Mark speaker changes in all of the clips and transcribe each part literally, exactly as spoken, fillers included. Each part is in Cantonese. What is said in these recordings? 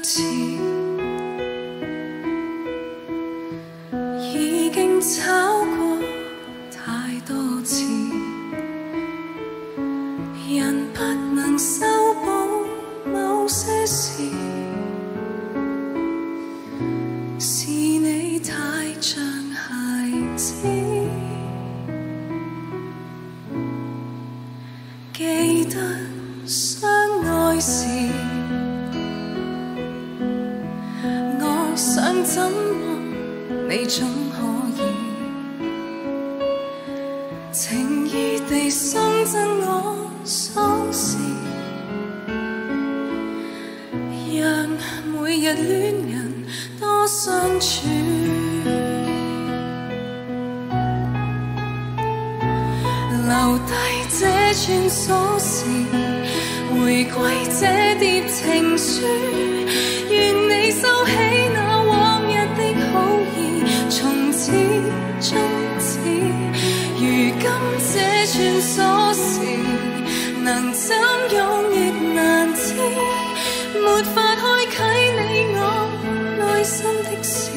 Speaker 1: 次，已經吵過太多次，人不能修補某些事，是你太像孩子。記得相愛時，我想怎麼你總可以情意地送贈我鎖匙，讓每日戀人多相處。留低這串鎖匙，回歸這疊情書，願你收起那往日的好意，從此終止。如今這串鎖匙，能怎用亦難知，沒法開啟你我內心的事，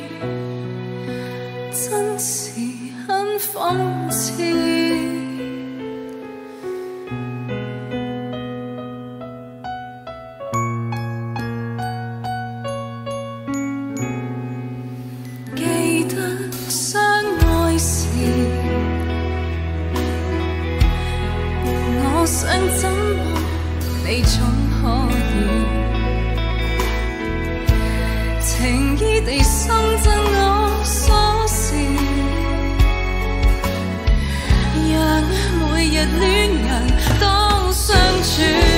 Speaker 1: 真是很諷刺。想怎麼你總可以情意地送贈我鎖匙，讓每日戀人都相處。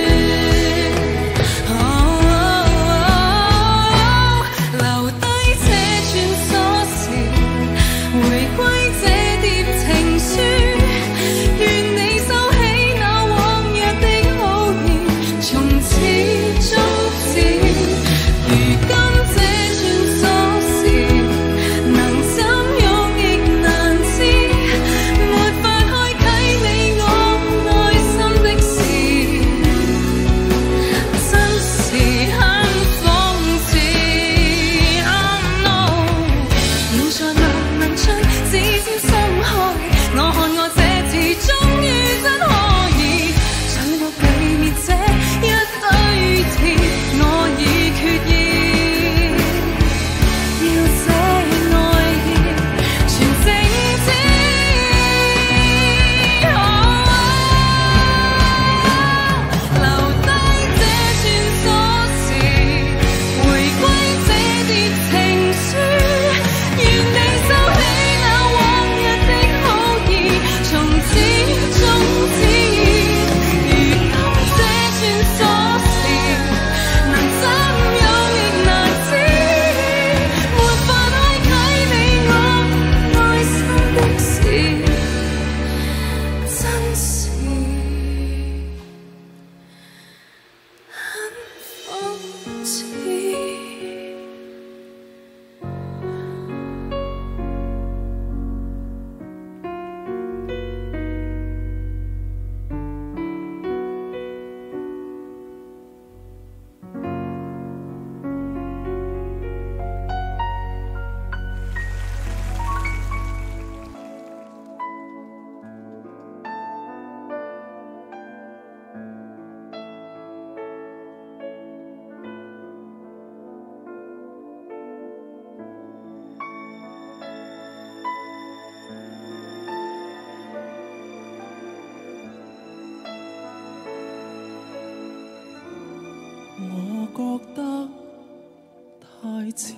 Speaker 2: 我覺得太遲，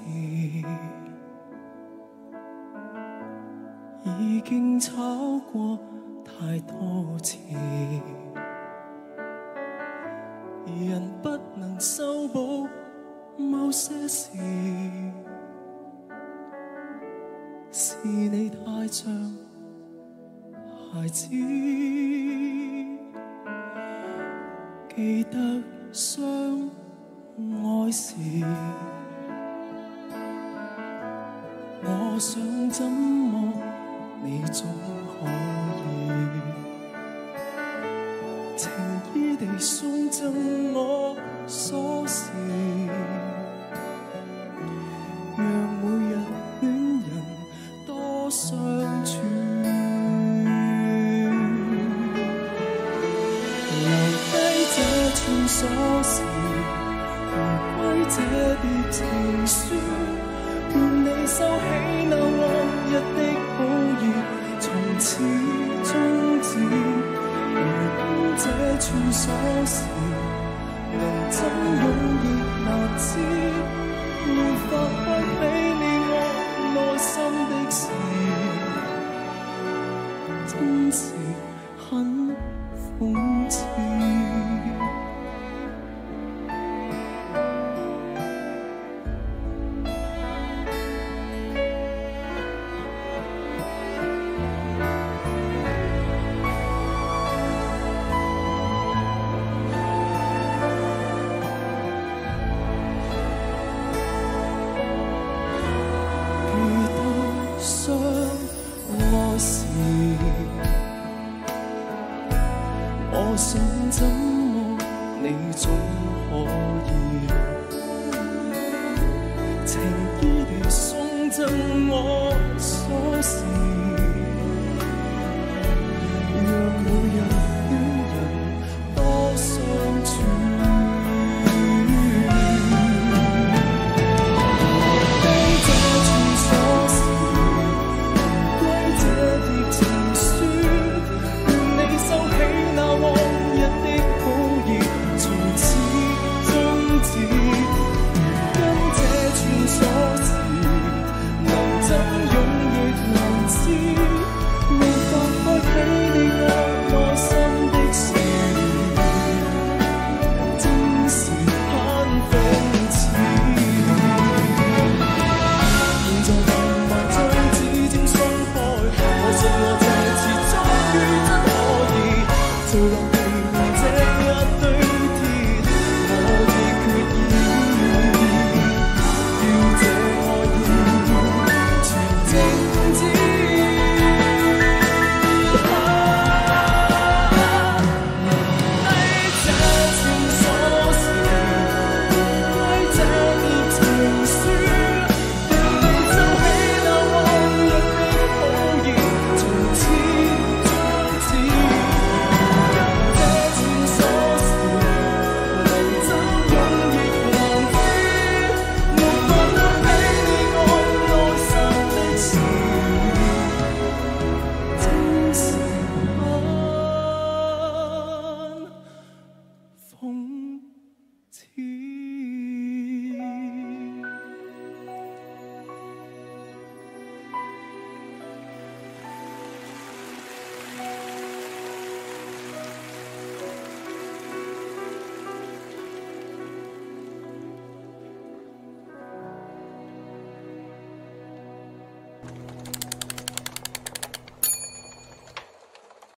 Speaker 2: 已經吵過太多次，人不能修補某些事，是你太像孩子，記得相愛時，我想怎麼你總可以情意地送贈我鎖匙。 鎖匙，回歸這疊情書，願你收起那往日的好意，從此終止。如今這串鎖匙，能怎樣亦難知，沒法開起你我內心的事，真是很諷刺。我想怎麼你總可以情意地送贈我鎖匙，讓每日與人多相處。這串鎖匙，歸這疊情書，願你收起那往日的好意，從此終止。跟這串鎖匙，能怎樣亦難知，沒法開起你我內心的事，真是很諷刺。現在慢慢將指尖鬆開，我信我這次終於真可以做落地面這一堆鐵，我已決意要這愛意全靜止。低這串鎖匙，歸這疊情書，讓你收起那往日的好意，從此終止。跟這串鎖匙，能怎樣亦難知，沒法開起你我內心的事，真是很諷刺。